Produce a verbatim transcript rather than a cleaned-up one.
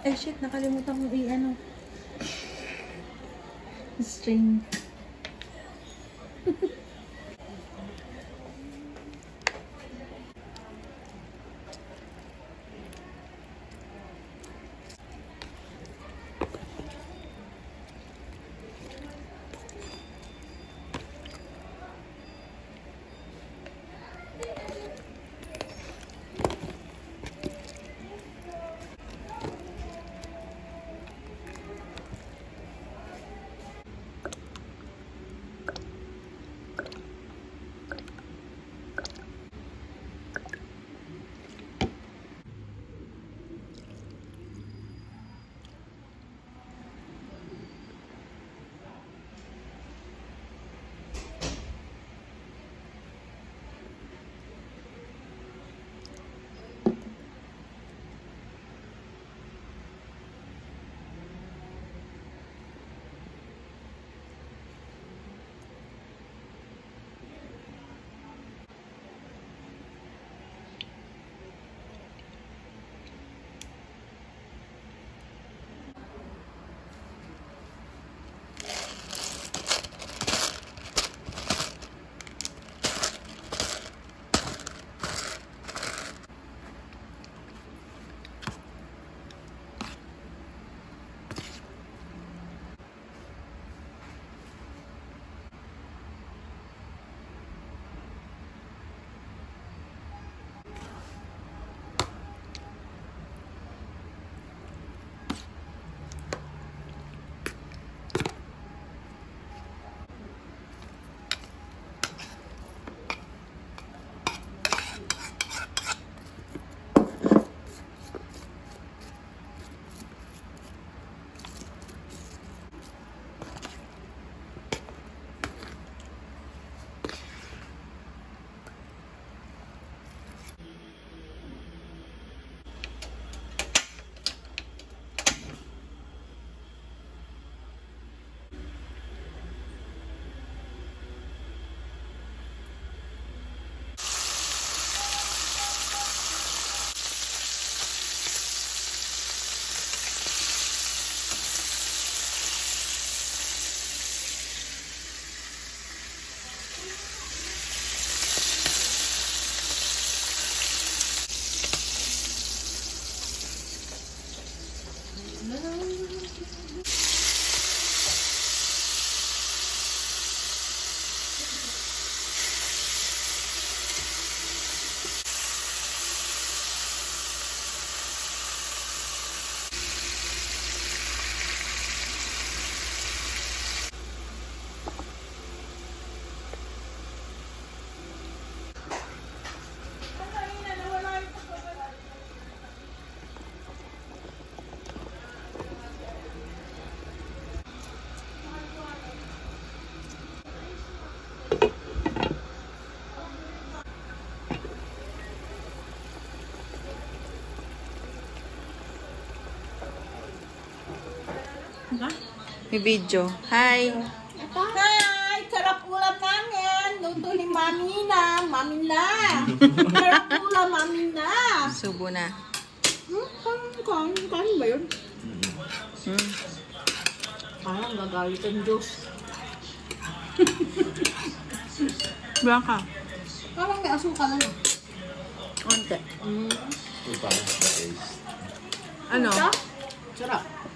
Ay shit, nakalimutan kong i-ano. String. May video. Hi! Hi! Sarap ulam namin! Luto ni Mami na! Mami na! Sarap ulam, Mami na! Subo na. Hmm? Kain, kain ba yun? Hmm. Parang gagalit ang Diyos. Baka. Parang may asukal na. Konti. Mm. Ano? Sarap.